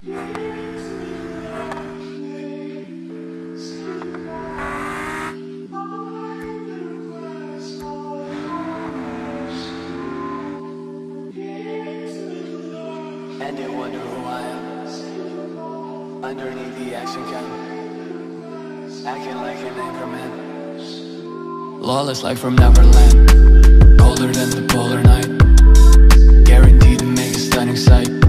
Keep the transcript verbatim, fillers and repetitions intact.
And they wonder who I am. Underneath the action cam, acting like an anchorman. Lawless like from Neverland, colder than the polar night. Guaranteed to make a stunning sight.